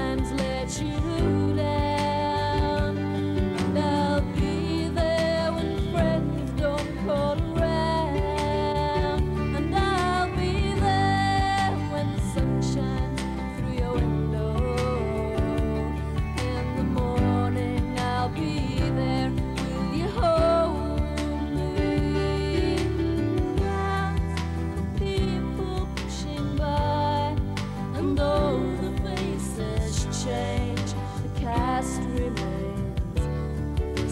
sometimes let you down, and I'll be there when friends don't call around, and I'll be there when the sun shines through your window. In the morning I'll be there. Will you hold me? Crowds of people pushing by, and though the faces change, the cast remains the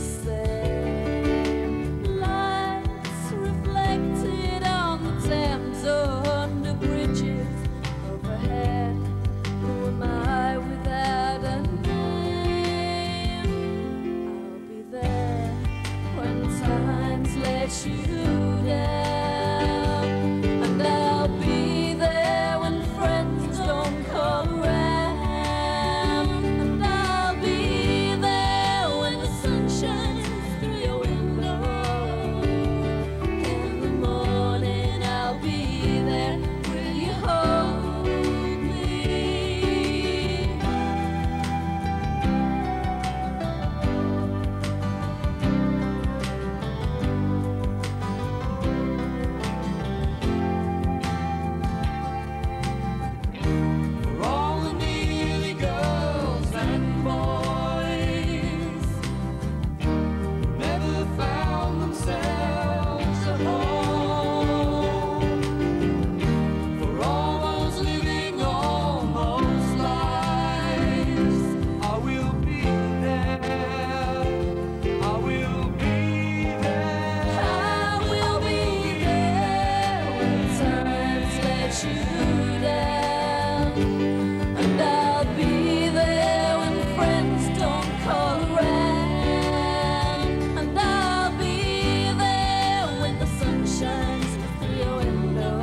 same. Lights reflected on the Thames under bridges overhead. Who am I without a name? I'll be there when times let you down, and I'll be there when friends don't call around, and I'll be there when the sun shines through your window. In the morning I'll be there. Will you hold me? For all the needy girls and boys who never found themselves at home, for all those living almost lives, I will be there. I will be there. I will be there when times let you down, and I'll be there when friends don't call around, and I'll be there when the sun shines through your window.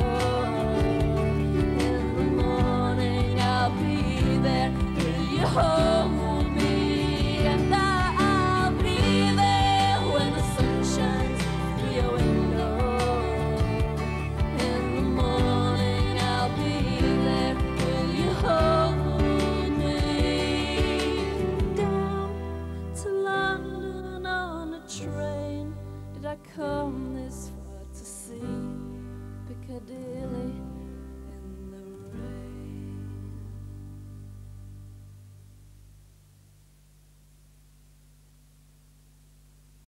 In the morning I'll be there. Will you hold me? And I'll be there when the sun shines through your window. In the morning I'll be there. Will you hold me? Down to London on a train did I come this far to see Piccadilly.